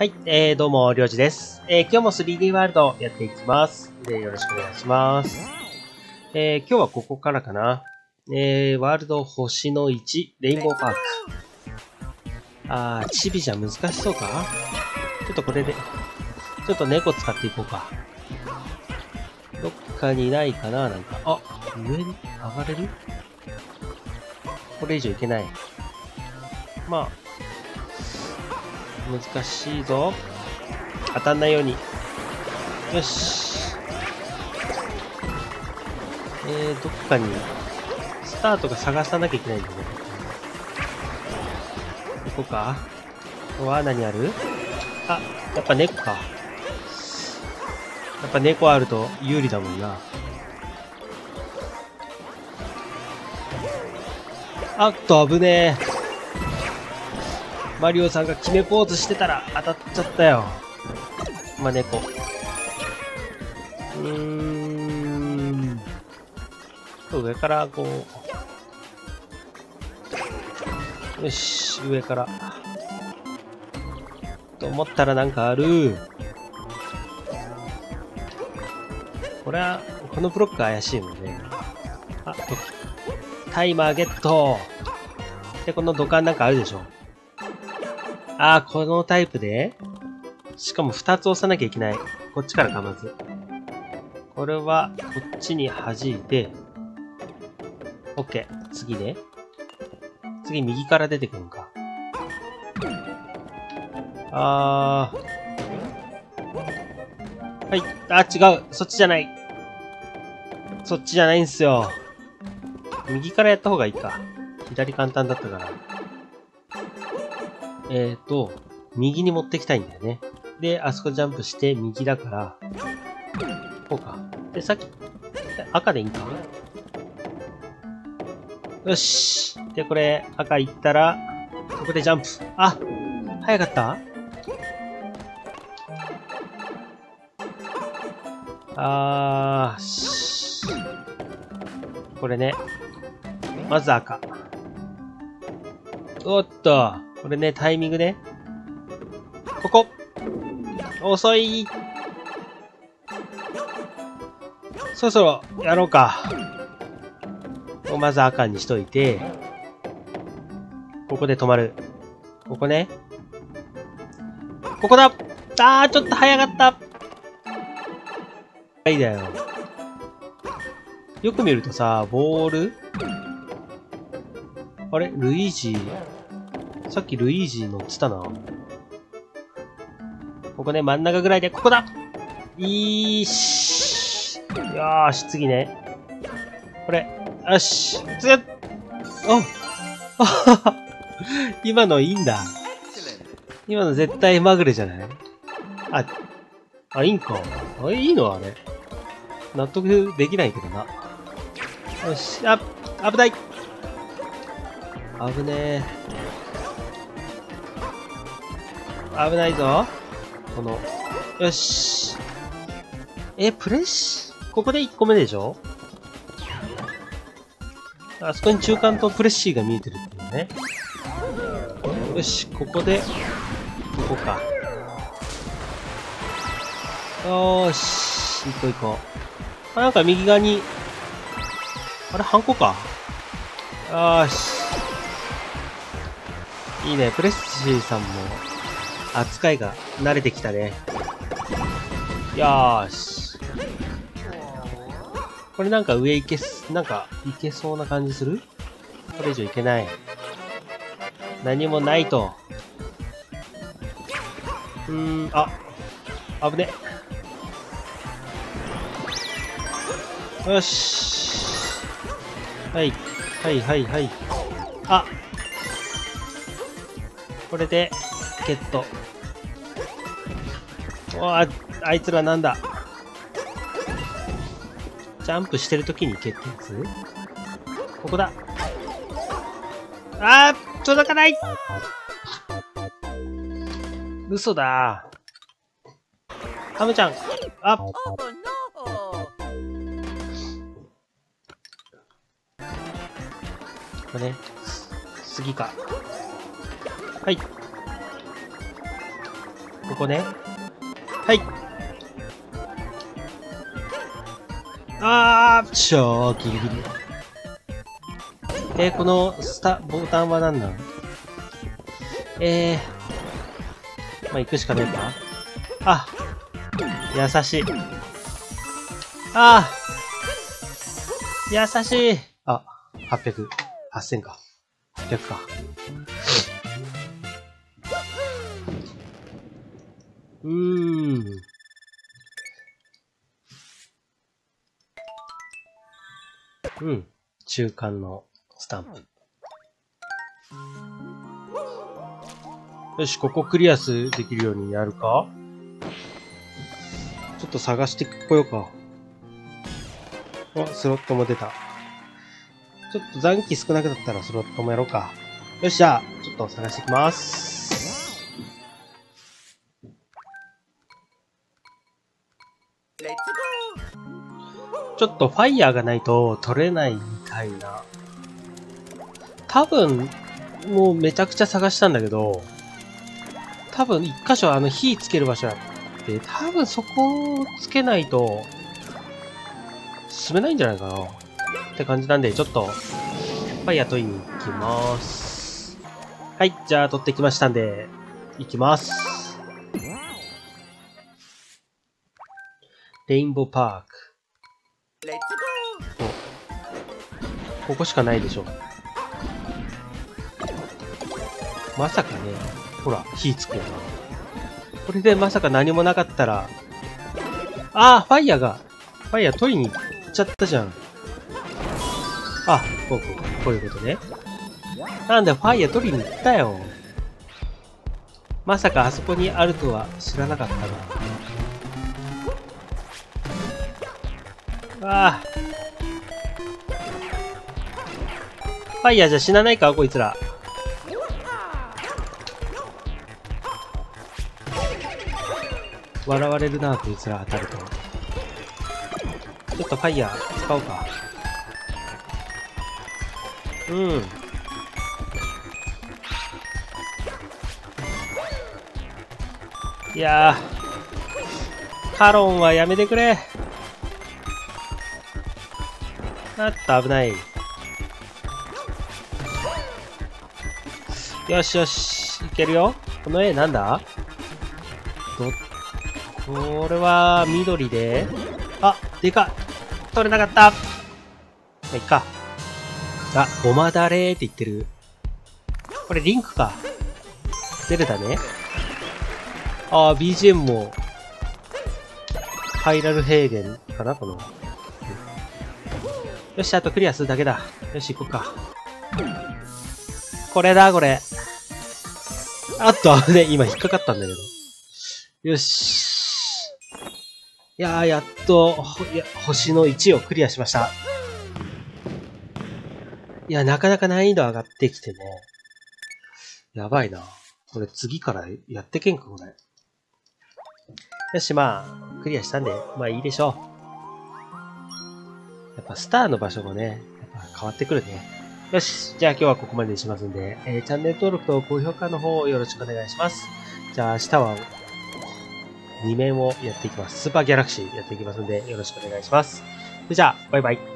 はい、どうも、りょうじです。今日も 3D ワールドやっていきます。よろしくお願いします。今日はここからかな。ワールド星の1、レインボーパーク。チビじゃ難しそうか？ちょっとこれで、ちょっと猫使っていこうか。どっかにないかななんか。あ、上に上がれる？これ以上いけない。まあ、難しいぞ。当たんないように。よし。どっかに、スタートが探さなきゃいけないんだね。行こうか。ここは何ある？あ、やっぱ猫か。やっぱ猫あると有利だもんな。あっと、危ねえ。マリオさんが決めポーズしてたら当たっちゃったよ。まあ、猫。上からこう。よし、上から。と思ったらなんかある。これは、このブロック怪しいもんね。あ、タイマーゲット。で、この土管なんかあるでしょ。このタイプでしかも2つ押さなきゃいけない。こっちからかまず。これは、こっちに弾いて、OK。次ね。次右から出てくるのか。はい。違う。そっちじゃない。そっちじゃないんすよ。右からやった方がいいか。左簡単だったから。右に持ってきたいんだよね。で、あそこジャンプして右だから、こうか。で、さっき、赤でいいんか？よし。で、これ、赤いったら、ここでジャンプ。あ！早かった？これね。まず赤。おっと。これね、タイミングね。ここ！遅い！そろそろやろうか。まず赤にしといて、ここで止まる。ここね。ここだ！ちょっと早かった！はいだよ。よく見るとさ、ボール？あれ？ルイージさっきルイージ乗ってたな。ここね、真ん中ぐらいで、ここだ！よーし、次ね。これ、よし、今のいいんだ。今の絶対まぐれじゃない？いいんか。いいのあれ。納得できないけどな。よし、危ない！危ねえ。危ないぞ。よし。プレッシーここで1個目でしょ？あそこに中間とプレッシーが見えてるっていうね。よし、ここで、ここか。よーし、行こう。なんか右側に、あれ、ハンコか。よーし。いいね、プレッシーさんも、扱いが慣れてきたね。よーし。これなんか上いけそうな感じする？これ以上いけない。何もないと。危ね。よし。はい。これで、ゲット。あいつらなんだ。ジャンプしてるときに行けってやつ？ここだ。届かない！嘘だ。ハムちゃん。これね。次か。はい。こここね。はい。ギリギリ。このボタンは何なの？まあ、行くしかねえか？あ、優しい。優しい。800。8000か。800か。中間のスタンプ。よし、ここクリアできるようにやるか？ちょっと探してこようか。スロットも出た。ちょっと残機少なくなったらスロットもやろうか。よし、じゃあ、ちょっと探してきます。ちょっとファイヤーがないと取れないみたいな。多分、もうめちゃくちゃ探したんだけど、多分一箇所火つける場所あって、多分そこをつけないと、進めないんじゃないかな。って感じなんで、ちょっと、ファイヤー取りに行きます。はい、じゃあ取ってきましたんで、行きます。レインボーパーク。ここしかないでしょ。まさかね、ほら、火つくよな。これでまさか何もなかったら、ファイヤー取りに行っちゃったじゃん。こういうことね。なんだ、ファイヤー取りに行ったよ。まさかあそこにあるとは知らなかったな。ファイヤーじゃ死なないかこいつら。笑われるな、こいつら当たると。ちょっとファイヤー使おうか。いやー、カロンはやめてくれ。危ない。よしよし、いけるよ。この絵なんだ？これは緑で、でかっ。取れなかった。まあ、いっか。ごまだれーって言ってる。これリンクか。ゼルダね。BGM も、ハイラル平原かなこの。よし、あとクリアするだけだ。よし、行こうか。これだ、これ。ね、今引っかかったんだけど。よし。やっと、星の1をクリアしました。なかなか難易度上がってきてね。やばいな。これ次からやってけんか、これ。よし、クリアしたんで、いいでしょう。やっぱスターの場所もね、変わってくるね。よし、じゃあ今日はここまでにしますんで、チャンネル登録と高評価の方よろしくお願いします。じゃあ明日は、2面をやっていきます。スーパーギャラクシーやっていきますんで、よろしくお願いします。それじゃあ、バイバイ。